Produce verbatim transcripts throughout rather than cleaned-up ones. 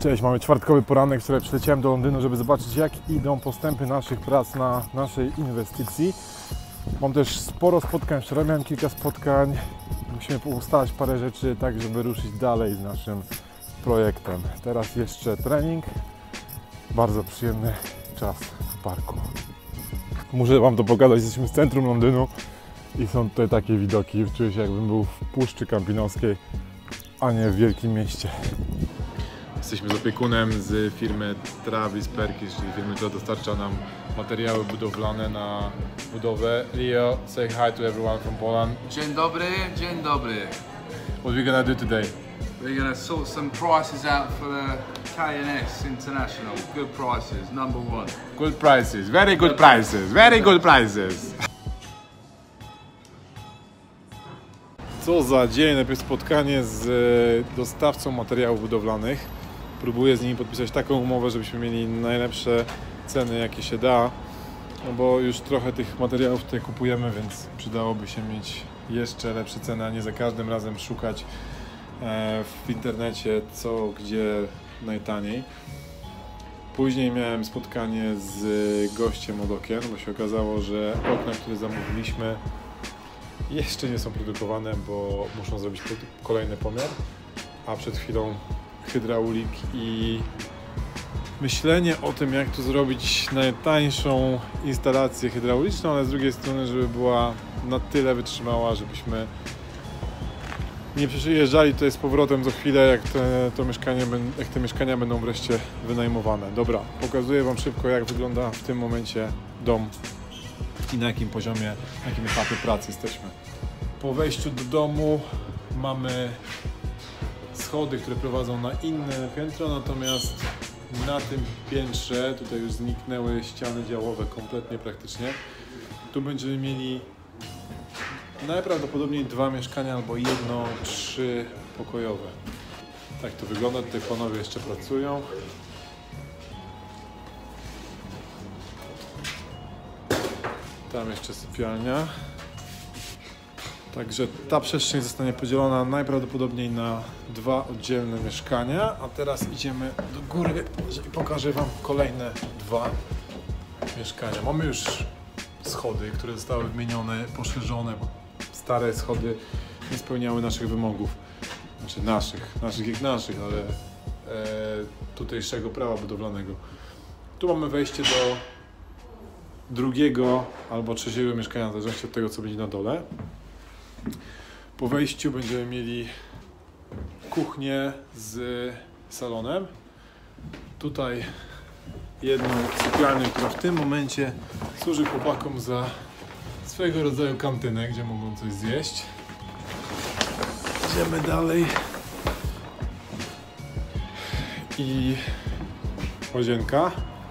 Cześć, mamy czwartkowy poranek, wczoraj przyleciałem do Londynu, żeby zobaczyć, jak idą postępy naszych prac na naszej inwestycji. Mam też sporo spotkań, wczoraj miałem kilka spotkań. Musimy ustalać parę rzeczy, tak żeby ruszyć dalej z naszym projektem. Teraz jeszcze trening, bardzo przyjemny czas w parku. Muszę Wam to pokazać, jesteśmy w centrum Londynu i są tutaj takie widoki. Czuję się, jakbym był w Puszczy Kampinoskiej, a nie w wielkim mieście. Jesteśmy z opiekunem z firmy Travis Perkins, czyli firmy, która dostarcza nam materiały budowlane na budowę. Leo, say hi to everyone from Poland. Dzień dobry, dzień dobry. What are we gonna do today? We're gonna sort some prices out for the K and S International. Good prices, number one. Good prices, very good prices, very good prices. Co za dzień, najpierw spotkanie z dostawcą materiałów budowlanych. Próbuję z nimi podpisać taką umowę, żebyśmy mieli najlepsze ceny, jakie się da. No bo już trochę tych materiałów tutaj kupujemy, więc przydałoby się mieć jeszcze lepsze ceny, a nie za każdym razem szukać w internecie co, gdzie najtaniej. Później miałem spotkanie z gościem od okien, bo się okazało, że okna, które zamówiliśmy, jeszcze nie są produkowane, bo muszą zrobić kolejny pomiar, a przed chwilą hydraulik i myślenie o tym, jak tu zrobić najtańszą instalację hydrauliczną, ale z drugiej strony, żeby była na tyle wytrzymała, żebyśmy nie przyjeżdżali tutaj z powrotem za chwilę, jak te, to mieszkanie, jak te mieszkania będą wreszcie wynajmowane. Dobra, pokazuję Wam szybko, jak wygląda w tym momencie dom i na jakim poziomie, na jakim etapie pracy jesteśmy. Po wejściu do domu mamy schody, które prowadzą na inne piętro, natomiast na tym piętrze tutaj już zniknęły ściany działowe kompletnie praktycznie. Tu będziemy mieli najprawdopodobniej dwa mieszkania albo jedno trzy pokojowe. Tak to wygląda, tutaj panowie jeszcze pracują. Tam jeszcze sypialnia. Także ta przestrzeń zostanie podzielona najprawdopodobniej na dwa oddzielne mieszkania. A teraz idziemy do góry i pokażę Wam kolejne dwa mieszkania. Mamy już schody, które zostały wymienione, poszerzone, bo stare schody nie spełniały naszych wymogów. Znaczy naszych, naszych jak naszych, ale e, tutejszego prawa budowlanego. Tu mamy wejście do drugiego albo trzeciego mieszkania, w zależności od tego, co będzie na dole. Po wejściu będziemy mieli kuchnię z salonem. Tutaj jedną sypialnię, która w tym momencie służy chłopakom za swego rodzaju kantynę, gdzie mogą coś zjeść. Idziemy dalej. I łazienka.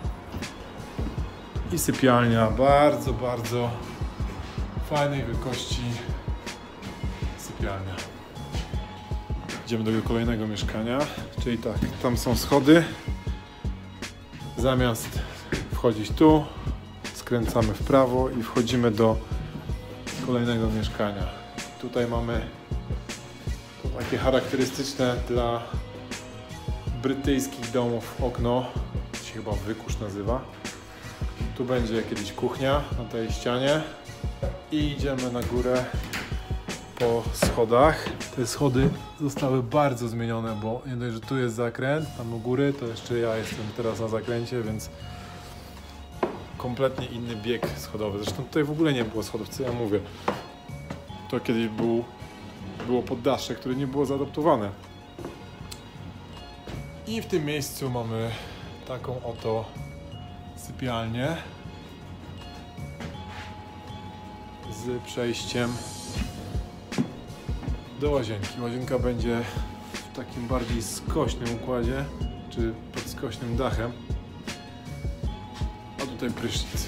I sypialnia. Bardzo, bardzo fajnej wielkości sypialnia. Idziemy do kolejnego mieszkania, czyli tak, tam są schody. Zamiast wchodzić tu, skręcamy w prawo i wchodzimy do kolejnego mieszkania. Tutaj mamy takie charakterystyczne dla brytyjskich domów okno, to się chyba wykurz nazywa. Tu będzie kiedyś kuchnia na tej ścianie i idziemy na górę po schodach. Te schody zostały bardzo zmienione, bo nie dość, że tu jest zakręt, tam u góry, to jeszcze ja jestem teraz na zakręcie, więc kompletnie inny bieg schodowy. Zresztą tutaj w ogóle nie było schodów, co ja mówię. To kiedyś był, było poddasze, które nie było zaadaptowane. I w tym miejscu mamy taką oto sypialnię z przejściem do łazienki. Łazienka będzie w takim bardziej skośnym układzie, czy pod skośnym dachem. A tutaj prysznic.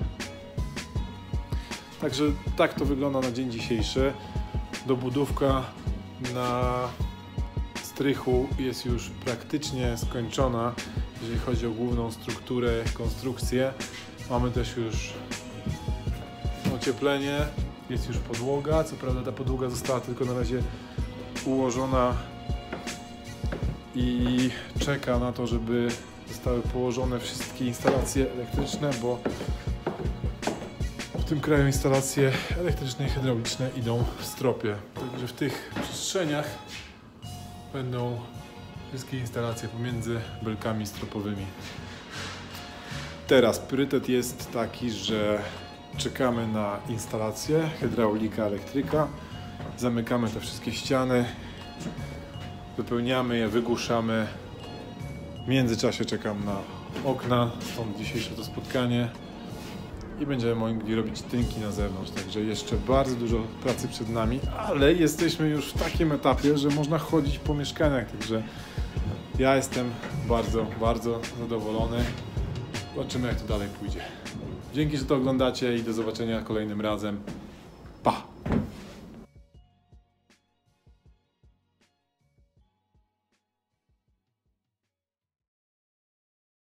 Także tak to wygląda na dzień dzisiejszy. Dobudówka na strychu jest już praktycznie skończona, jeżeli chodzi o główną strukturę, konstrukcję. Mamy też już ocieplenie, jest już podłoga. Co prawda ta podłoga została tylko na razie ułożona i czeka na to, żeby zostały położone wszystkie instalacje elektryczne, bo w tym kraju instalacje elektryczne i hydrauliczne idą w stropie. Także w tych przestrzeniach będą wszystkie instalacje pomiędzy belkami stropowymi. Teraz priorytet jest taki, że czekamy na instalację, hydraulika, elektryka, zamykamy te wszystkie ściany, wypełniamy je, wygłuszamy. W międzyczasie czekam na okna, stąd dzisiejsze to spotkanie i będziemy mogli robić tynki na zewnątrz, także jeszcze bardzo dużo pracy przed nami, ale jesteśmy już w takim etapie, że można chodzić po mieszkaniach, także ja jestem bardzo, bardzo zadowolony. Zobaczymy, jak to dalej pójdzie. Dzięki, że to oglądacie i do zobaczenia kolejnym razem. Pa!